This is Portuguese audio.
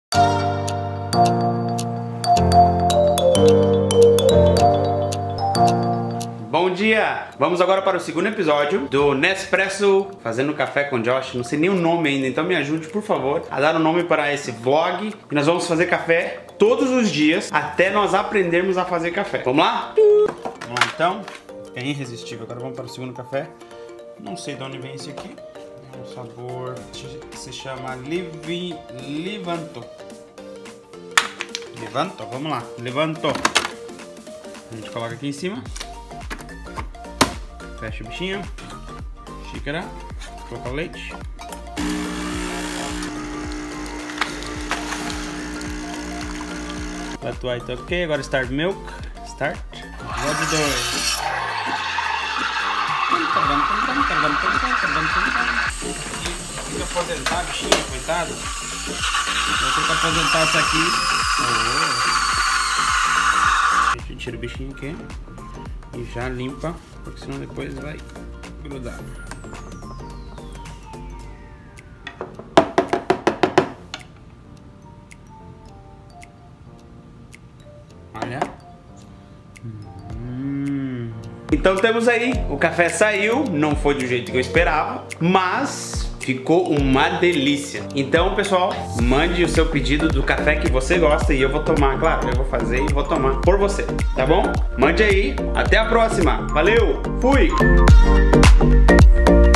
Bom dia! Vamos agora para o segundo episódio do Nespresso Fazendo Café com Josh. Não sei nem o nome ainda, então me ajude, por favor, a dar um nome para esse vlog. E nós vamos fazer café todos os dias até nós aprendermos a fazer café. Vamos lá? Vamos lá então. É irresistível. Agora vamos para o segundo café. Não sei de onde vem esse aqui. O sabor se chama Levanto. Levanto, vamos lá. Levanto. A gente coloca aqui em cima. Fecha o bichinho. Xícara. Coloca o leite. Flat white, ok. Agora start milk. Start. Episódio 2. Tem que aposentar, bichinho, coitado. Vou ter que aposentar isso aqui. A gente tira o bichinho aqui e já limpa, porque senão depois vai grudar. Olha. Então temos aí, o café saiu, não foi do jeito que eu esperava, mas ficou uma delícia. Então, pessoal, mande o seu pedido do café que você gosta e eu vou tomar, claro, eu vou fazer e vou tomar por você, tá bom? Mande aí, até a próxima, valeu, fui!